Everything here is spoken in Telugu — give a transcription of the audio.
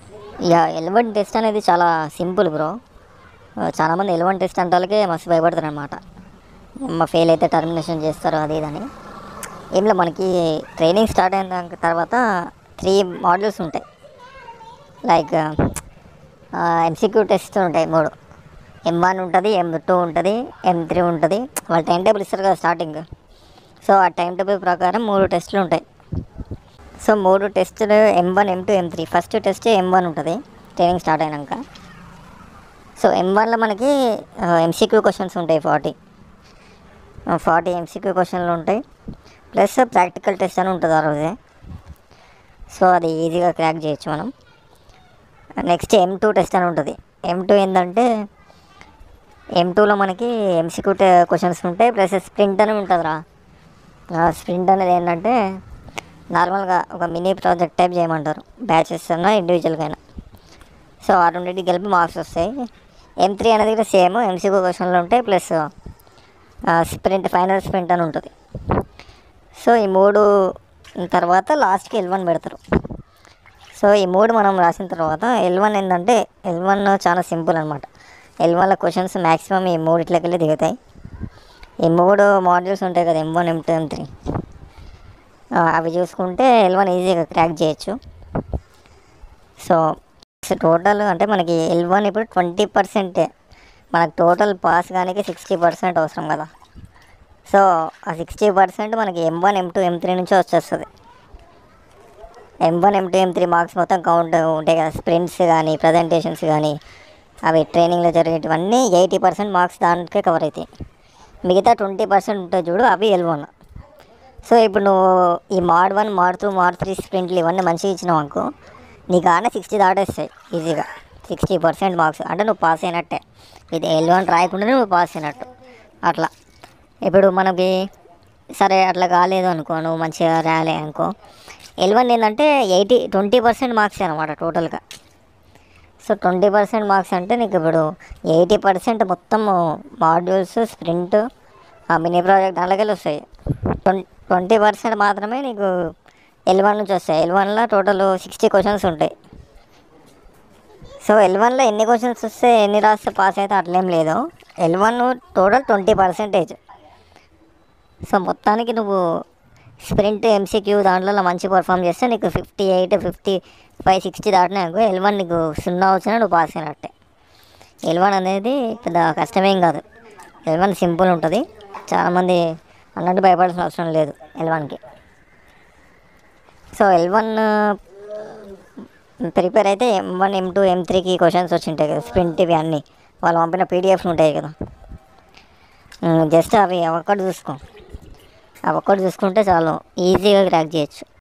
యా ఎల్1 టెస్ట్ అనేది చాలా సింపుల్ బ్రో. చాలామంది ఎల్1 టెస్ట్ అంటే వాళ్ళకే మస్తు భయపడతారు అనమాట. ఫెయిల్ అయితే టర్మినేషన్ చేస్తారు అది ఇదని. ఏంలో మనకి ట్రైనింగ్ స్టార్ట్ అయిన తర్వాత 3 మాడ్యూల్స్ ఉంటాయి. లైక్ ఎంసీక్యూ టెస్ట్ ఉంటాయి 3. M1 ఉంటుంది, M2 ఉంటుంది, M3 ఉంటుంది. వాళ్ళు టైం టేబుల్ ఇస్తారు కదా స్టార్టింగ్. సో ఆ టైం టేబుల్ ప్రకారం 3 టెస్టులు ఉంటాయి. సో 3 టెస్టులు M1, M2, M3. First test M1 ఉంటుంది ట్రైనింగ్ స్టార్ట్ అయినాక. సో M1లో మనకి ఎంసీక్యూ క్వశ్చన్స్ ఉంటాయి 40 ఎంసీక్యూ క్వశ్చన్లు ఉంటాయి. ప్లస్ ప్రాక్టికల్ టెస్ట్ అని ఉంటుంది ఆ రోజే. సో అది ఈజీగా క్రాక్ చేయొచ్చు మనం. నెక్స్ట్ M2 టెస్ట్ అని ఉంటుంది. M2 ఏంటంటే M2లో మనకి ఎంసీక్యూ క్వశ్చన్స్ ఉంటాయి, ప్లస్ స్ప్రింట్ అని ఉంటుందిరా. స్ప్రింట్ అనేది ఏంటంటే నార్మల్గా ఒక మినీ ప్రాజెక్ట్ టైప్ చేయమంటారు, బ్యాచెస్ అన్నా ఇండివిజువల్గా అయినా. సో ఆ రెండింటికి కలిపి మార్క్స్ వస్తాయి. M3 అనేది కూడా సేమ్ ఎంసీక్యూ క్వశ్చన్లు ఉంటాయి, ప్లస్ స్ప్రింట్, ఫైనల్ స్ప్రింట్ అని ఉంటుంది. సో ఈ 3 తర్వాత లాస్ట్కి L1 పెడతారు. సో ఈ 3 మనం రాసిన తర్వాత L1 ఏంటంటే L1 చాలా సింపుల్ అనమాట. L1లో క్వశ్చన్స్ మ్యాక్సిమం ఈ 3 వెళ్ళి దిగుతాయి. ఈ 3 మాడ్యూల్స్ ఉంటాయి కదా, M1, M2, M3. అవి చూసుకుంటే L1 ఈజీగా క్రాక్ చేయొచ్చు. సో టోటల్ అంటే మనకి L1 ఇప్పుడు 20%. మనకు టోటల్ పాస్ కానీ 60% అవసరం కదా. సో ఆ 60% మనకి M1, M2, M3 నుంచే వచ్చేస్తుంది. M1, M2, M3 మార్క్స్ మొత్తం కౌంట్ ఉంటాయి కదా. స్ప్రింట్స్ కానీ, ప్రజెంటేషన్స్ కానీ, అవి ట్రైనింగ్లో జరిగేటివన్నీ 80% మార్క్స్ దానికే కవర్ అవుతాయి. మిగతా 20% ఉంటాయి చూడు, అవి L1. సో ఇప్పుడు నువ్వు ఈ mod 1, mod 2, mod 3 స్ప్రింట్లు ఇవన్నీ మంచిగా ఇచ్చినావు అనుకో, నీకు ఆనే 60 దాటేస్తాయి ఈజీగా. 60% మార్క్స్ అంటే నువ్వు పాస్ అయినట్టే. ఇది L1 రాయకుండానే నువ్వు పాస్ అయినట్టు అట్లా. ఇప్పుడు మనకి సరే అట్లా కాలేదు అనుకో, నువ్వు మంచిగా రాలే అనుకో, L1 ఏంటంటే 20% మార్క్స్ అనమాట టోటల్గా. సో 20% మార్క్స్ అంటే నీకు ఇప్పుడు 80% మొత్తం మాడ్యూల్స్, స్ప్రింట్, మినీ ప్రాజెక్ట్ దాంట్లోకి వస్తాయి. 20% మాత్రమే నీకు L1 నుంచి వస్తాయి. L1లో టోటల్ 60 క్వశ్చన్స్ ఉంటాయి. సో L1లో ఎన్ని క్వశ్చన్స్ వస్తే ఎన్ని రాస్తే పాస్ అయితే అట్లేం లేదు. L1 total 20%. సో మొత్తానికి నువ్వు స్ప్రింట్, ఎంసీక్యూ దాంట్లో మంచి పర్ఫామ్ చేస్తే నీకు 58, 55, 60 దాటినా అనుకో, L1 నీకు 0 వచ్చినా నువ్వు పాస్ అయినట్టే. L1 అనేది పెద్ద కష్టమేం కాదు. L1 సింపుల్ ఉంటుంది. చాలామంది అన్నట్టు భయపడాల్సిన అవసరం లేదు L1కి. సో L1 ప్రిపేర్ అయితే M1, M2, M3కి క్వశ్చన్స్ వచ్చింటాయి కదా, స్ప్రింట్ ఇవి అన్నీ వాళ్ళు పంపిన పీడిఎఫ్లు ఉంటాయి కదా. జస్ట్ అవి ఒక్కటి చూసుకో. అవి ఒక్కటి చూసుకుంటే చాలు, ఈజీగా క్రాక్ చేయొచ్చు.